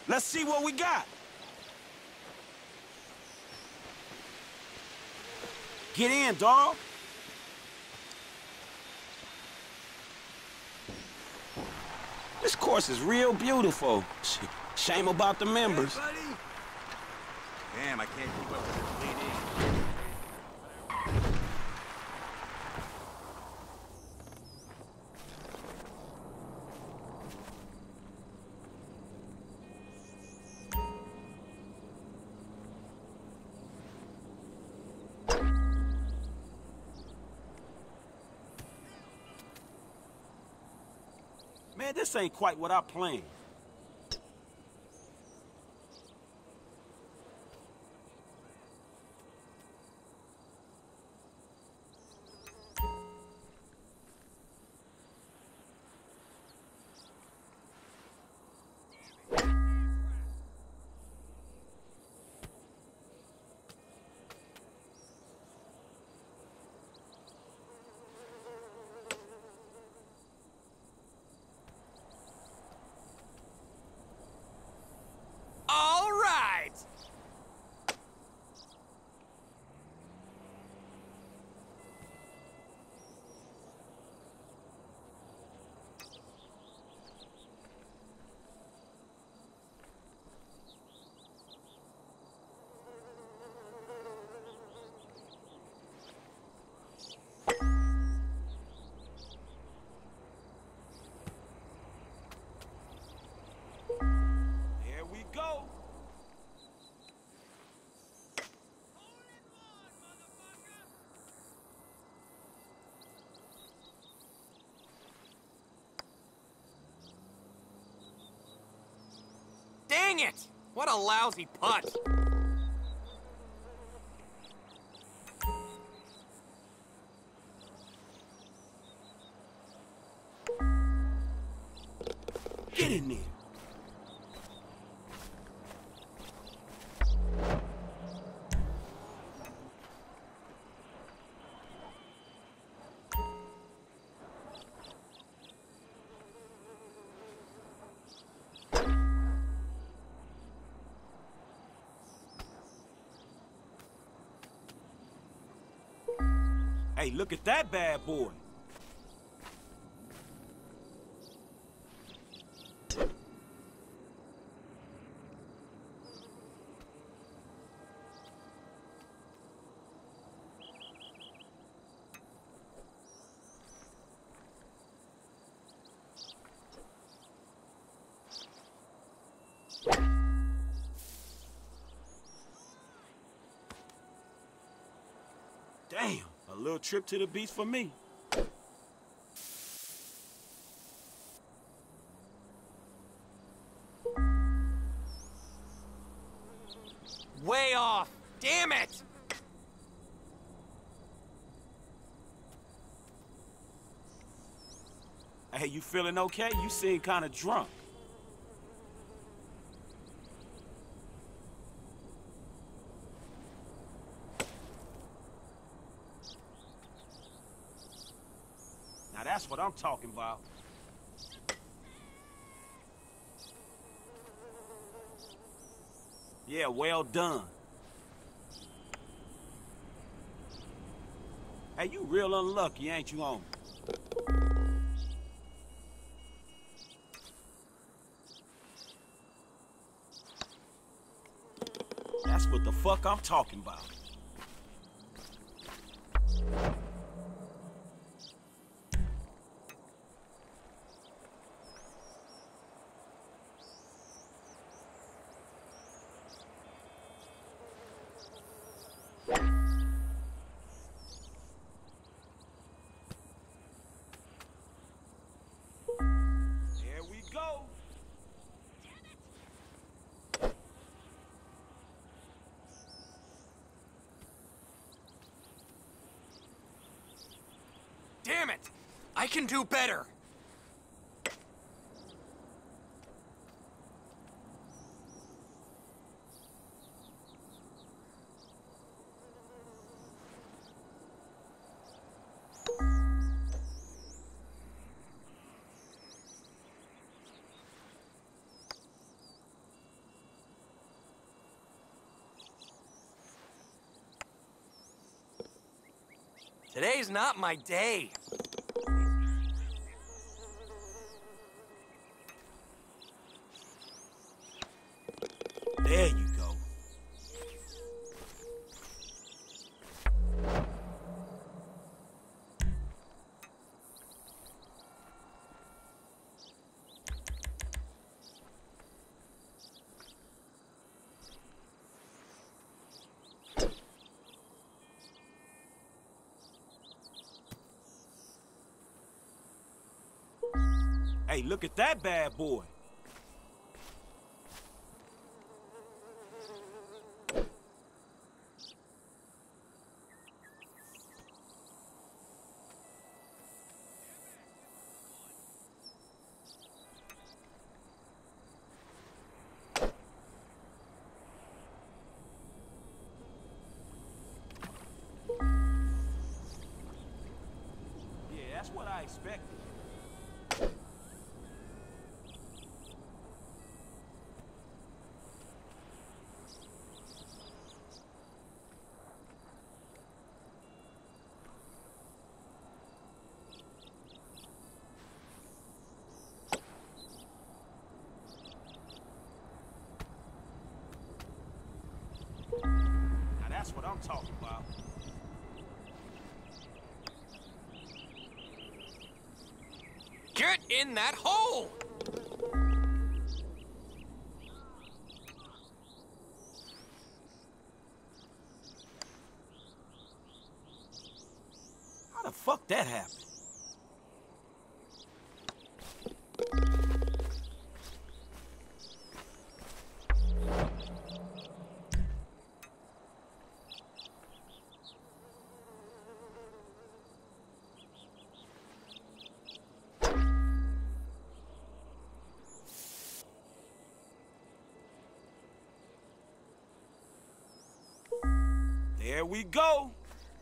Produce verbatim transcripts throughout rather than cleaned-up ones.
Let's see what we got. Get in, dawg. This course is real beautiful. Shame about the members. Hey, buddy. Damn, I can't keep up with this bleeding. Man, this ain't quite what I planned. All right! Here we go. Dang it! What a lousy putt! Get in there. Hey, look at that bad boy. Damn, a little trip to the beach for me. Way off! Damn it! Hey, you feeling okay? You seem kind of drunk. Now that's what I'm talking about. Yeah, well done. Hey, you real unlucky, ain't you, homie? That's what the fuck I'm talking about. Here we go. Damn it! I can do better! Today's not my day. There you go. Hey, look at that bad boy. Yeah, that's what I expected. Now that's what I'm talking about. Get in that hole! How the fuck that happened? There we go.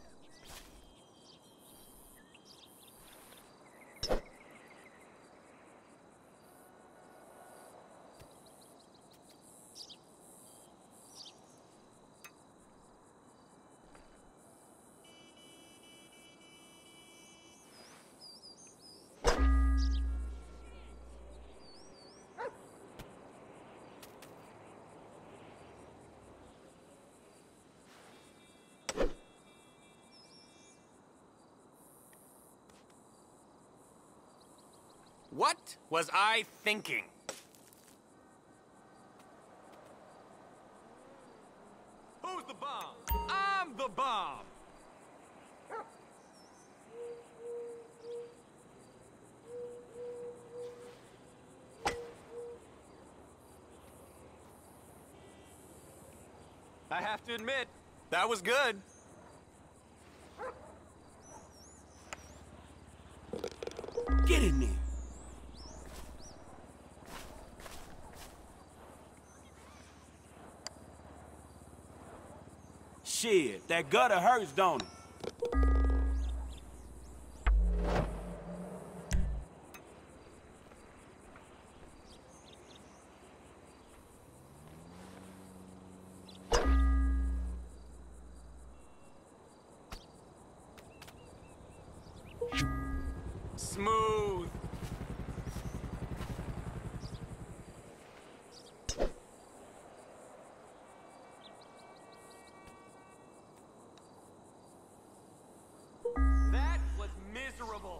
What was I thinking? Who's the bomb? I'm the bomb! I have to admit, that was good. Get in there. Shit, that gutter hurts, don't it? Smooth. That was miserable.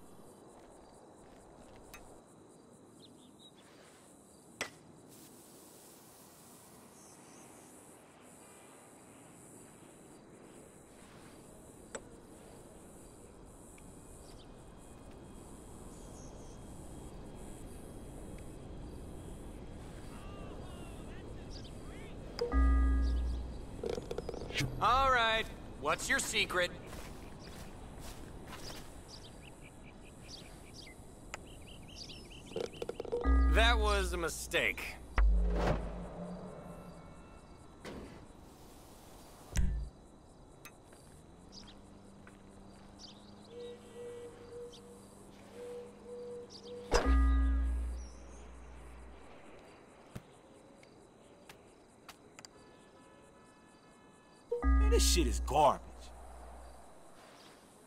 All right, what's your secret? That was a mistake. Man, this shit is garbage.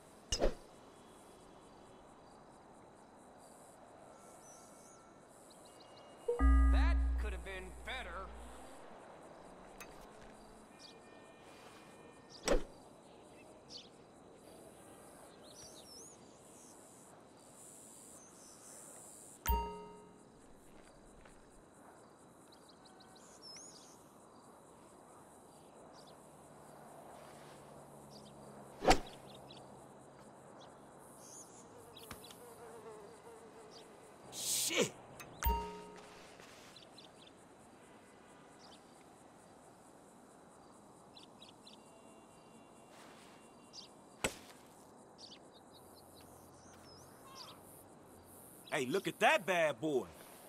Hey, look at that bad boy.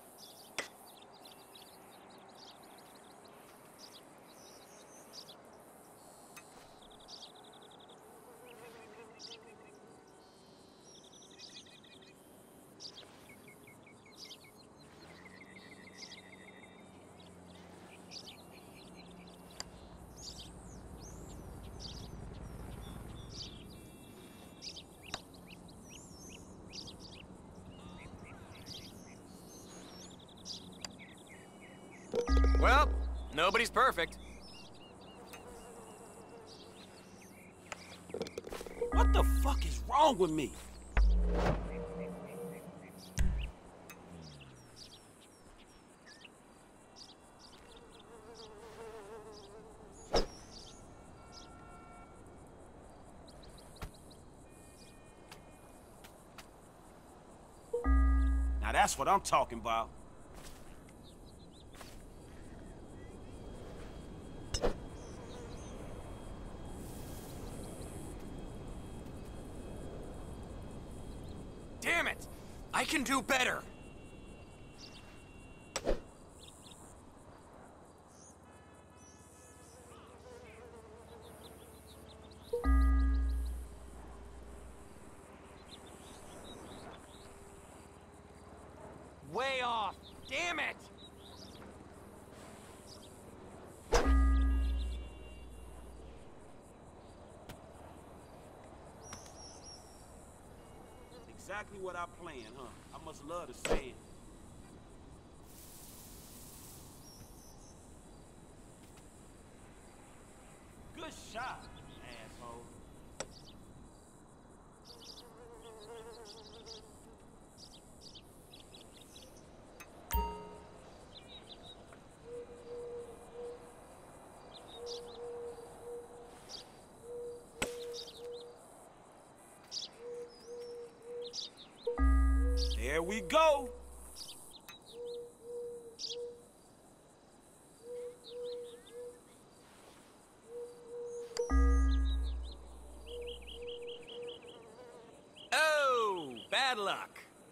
Well, nobody's perfect. What the fuck is wrong with me? Now that's what I'm talking about. Damn it! I can do better! Way off! Damn it! Exactly what I planned, huh? I must love to say it. Good shot, asshole. There we go. Oh, bad luck.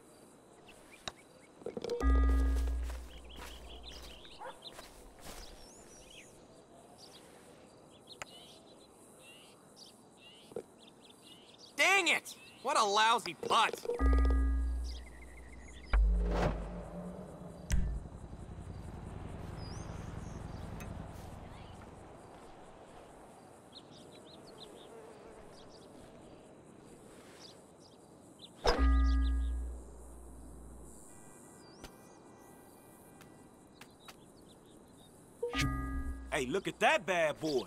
Dang it! What a lousy putt. Hey, look at that bad boy.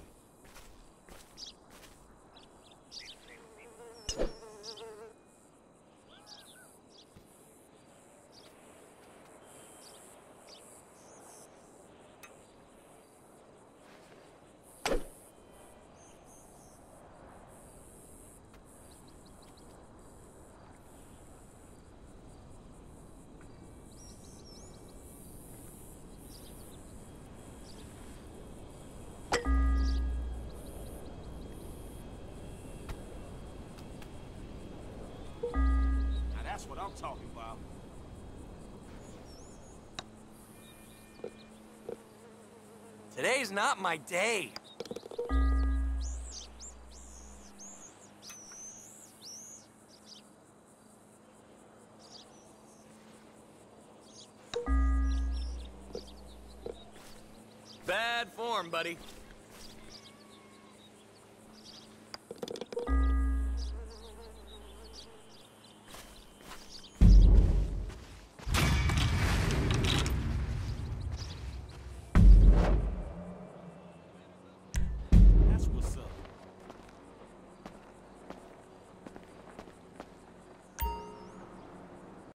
That's what I'm talking about. Today's not my day. Bad form, buddy.